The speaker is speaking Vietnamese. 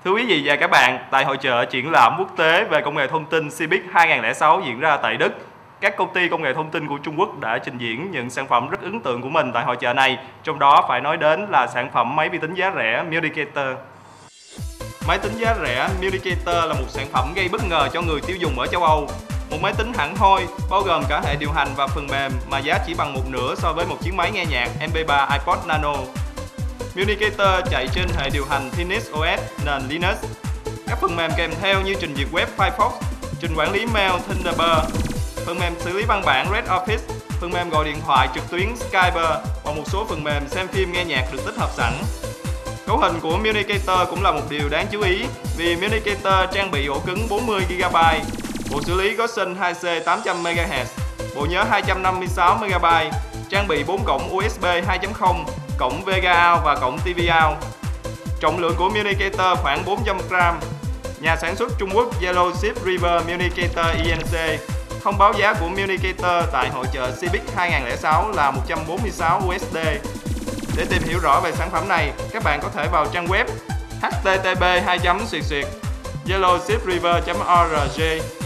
Thưa quý vị và các bạn, tại hội chợ triển lãm quốc tế về công nghệ thông tin CeBIT 2006 diễn ra tại Đức, các công ty công nghệ thông tin của Trung Quốc đã trình diễn những sản phẩm rất ấn tượng của mình tại hội chợ này, trong đó phải nói đến là sản phẩm máy vi tính giá rẻMunicator. Máy tính giá rẻMunicator là một sản phẩm gây bất ngờ cho người tiêu dùng ở châu Âu. Một máy tính hẳn hoi, bao gồm cả hệ điều hành và phần mềm mà giá chỉ bằng một nửa so với một chiếc máy nghe nhạc MP3 iPod Nano.Municator chạy trên hệ điều hành Thinix OS nền Linux. Các phần mềm kèm theo như trình duyệt web Firefox, trình quản lý mail Thunderbird, phần mềm xử lý văn bản Red Office, phần mềm gọi điện thoại trực tuyến Skype và một số phần mềm xem phim nghe nhạc được tích hợp sẵn. Cấu hình củaMunicator cũng là một điều đáng chú ý vìMunicator trang bị ổ cứng 40GB, bộ xử lý Gosen 2C 800MHz, bộ nhớ 256MB, trang bị 4 cổng USB 2.0, cổng VGA out và cổng TV out. Trọng lượng củaMunicator khoảng 400g. Nhà sản xuất Trung Quốc Yellow Ship RiverMunicator Inc. thông báo giá củaMunicator tại hội chợ CeBIT 2006 là 146 USD. Để tìm hiểu rõ về sản phẩm này, các bạn có thể vào trang web http://yellowshipriver.org